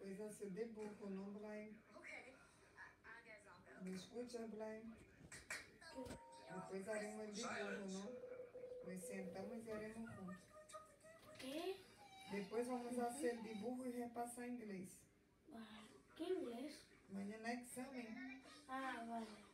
Depois hace dibujo, ¿no, Brian? ¿Me escucha, Brian? Después haremos el dibujo, ¿no? Nos sentamos y haremos juntos. ¿Qué? Después vamos a hacer dibujo y repasar inglés. ¿Qué inglés? Mañana examen. Ah, vale.